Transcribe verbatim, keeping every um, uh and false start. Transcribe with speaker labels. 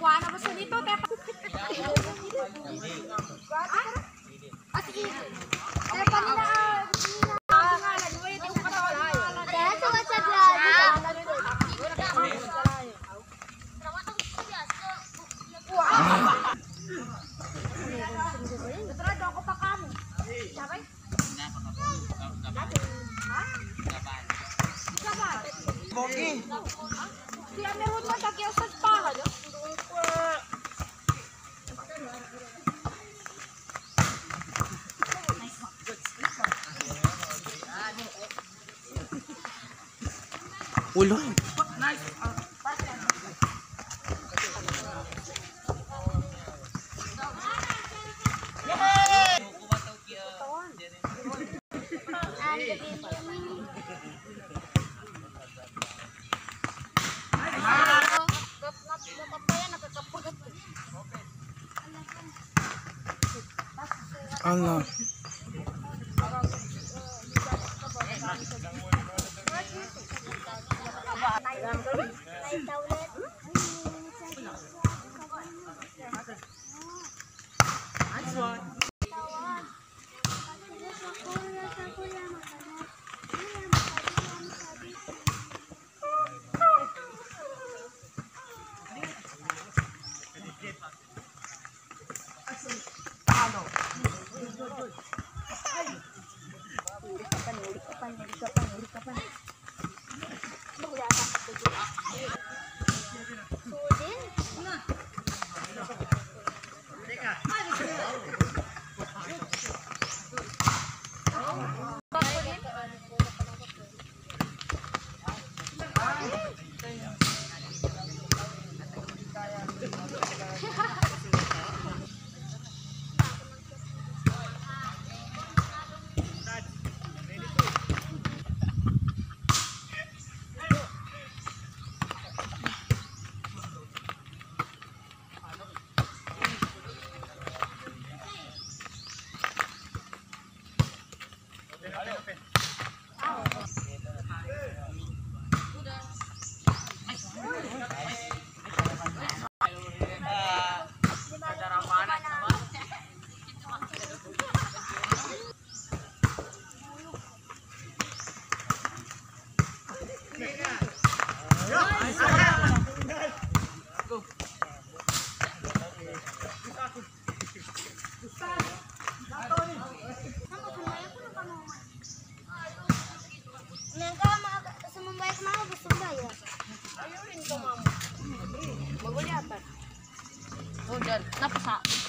Speaker 1: Kuha na ba sa dito? Ah, sige. Kaya pa nila, pangalan mo, ito yung katawan. Kaya sa WhatsApp lang. Natrado ako pa kamo. Sabay? Ha? Sabay?
Speaker 2: Bogi.
Speaker 1: Siya meron mo sa kiyos sa paha, no?
Speaker 2: Ulo.
Speaker 3: Nice.
Speaker 2: Allah.
Speaker 1: Napasa.